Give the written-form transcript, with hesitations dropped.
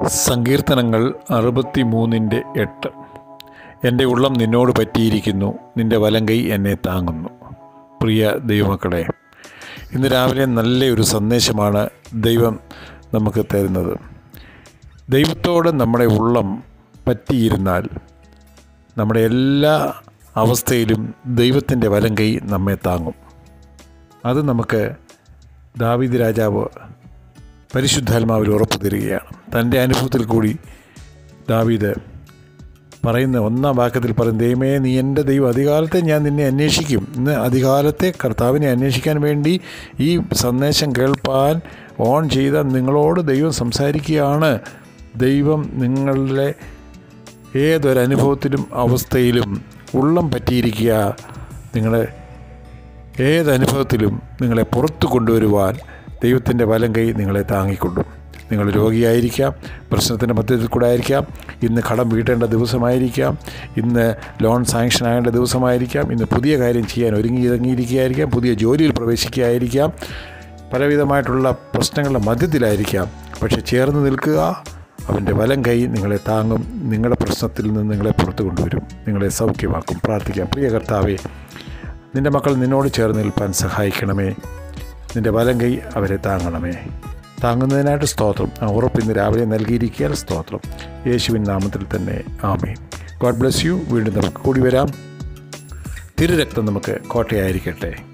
സങ്കീർത്തനങ്ങൾ 63:8. എൻ്റെ ഉള്ളം നിന്നോട് പറ്റിയിരിക്കുന്നു, നിൻ്റെ വലങ്കൈ എന്നെ താങ്ങുന്നു. പ്രിയ ദൈവമക്കളെ, ഇന്ന് രാവിലെ നല്ലൊരു സന്ദേശമാണ് ദൈവം നമുക്ക് തരുന്നത്. ദൈവത്തോട് നമ്മുടെ ഉള്ളം പറ്റിയിരുന്നാൽ നമ്മുടെ എല്ലാ അവസ്ഥയിലും ദൈവത്തിൻ്റെ വലങ്കൈ നമ്മെ താങ്ങും. അത് നമുക്ക് ദാവീദ് രാജാവ് പരിശുദ്ധാത്മാവിൽ ഉറപ്പ് തരികയാണ്. തൻ്റെ അനുഭവത്തിൽ കൂടി ദാവീദ് പറയുന്ന 1-ാം വാക്യത്തിൽ പറയും, ദൈവമേ, നീ എൻ്റെ ദൈവം, അധികാലത്തെ ഞാൻ നിന്നെ അന്വേഷിക്കും. ഇന്ന് അധികാലത്തെ കർത്താവിനെ അന്വേഷിക്കാൻ വേണ്ടി ഈ സന്ദേശം കേൾപ്പാൻ ഓൺ ചെയ്ത നിങ്ങളോട് ദൈവം സംസാരിക്കുകയാണ്. ദൈവം നിങ്ങളുടെ ഏതൊരനുഭവത്തിലും അവസ്ഥയിലും ഉള്ളം പറ്റിയിരിക്കുക. നിങ്ങളെ ഏതനുഭവത്തിലും നിങ്ങളെ പുറത്തു കൊണ്ടുവരുവാൻ ദൈവത്തിൻ്റെ വലങ്കൈ നിങ്ങളെ താങ്ങിക്കൊള്ളും. നിങ്ങൾ രോഗിയായിരിക്കാം, പ്രശ്നത്തിൻ്റെ മധ്യത്തിൽ കൂടെ ആയിരിക്കാം, ഇന്ന് കടം വീട്ടേണ്ട ദിവസമായിരിക്കാം, ഇന്ന് ലോൺ സാങ്ഷൻ ആകേണ്ട ദിവസമായിരിക്കാം, ഇന്ന് പുതിയ കാര്യം ചെയ്യാൻ ഇറങ്ങിയിരിക്കുകയായിരിക്കാം, പുതിയ ജോലിയിൽ പ്രവേശിക്കുകയായിരിക്കാം, പലവിധമായിട്ടുള്ള പ്രശ്നങ്ങളുടെ മധ്യത്തിലായിരിക്കാം. പക്ഷെ ചേർന്ന് നിൽക്കുക, അവൻ്റെ വലങ്കൈ നിങ്ങളെ താങ്ങും, നിങ്ങളുടെ പ്രശ്നത്തിൽ നിന്ന് നിങ്ങളെ പുറത്തു കൊണ്ടുവരും, നിങ്ങളെ സൗഖ്യമാക്കും. പ്രാർത്ഥിക്കാം. പ്രിയ കർത്താവേ, നിൻ്റെ മക്കൾ നിന്നോട് ചേർന്ന് നിൽപ്പാൻ സഹായിക്കണമേ. നിൻ്റെ വലങ്കൈ അവരെ താങ്ങണമേ. താങ്ങുന്നതിനായിട്ട് സ്തോത്രം. ആ ഉറപ്പ് ഇന്ന് രാവിലെ നൽകിയിരിക്കാൻ സ്തോത്രം. യേശുവിൻ നാമത്തിൽ തന്നെ ആമേൻ. God bless you. വീണ്ടും നമുക്ക് കൂടി വരാം. തിരുരക്തം നമുക്ക് കോട്ടയായിരിക്കട്ടെ.